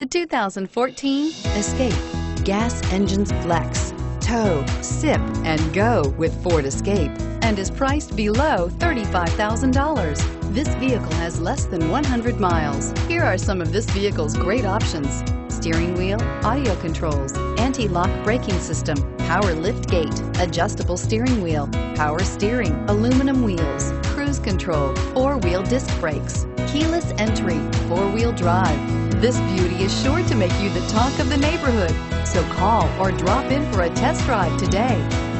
The 2014 Escape. Gas engines flex, tow, sip, and go with Ford Escape, and is priced below $35,000. This vehicle has less than 100 miles. Here are some of this vehicle's great options: steering wheel audio controls, anti-lock braking system, power lift gate, adjustable steering wheel, power steering, aluminum wheels, cruise control, four-wheel disc brakes, keyless entry, four-wheel drive. This beauty is sure to make you the talk of the neighborhood. So call or drop in for a test drive today.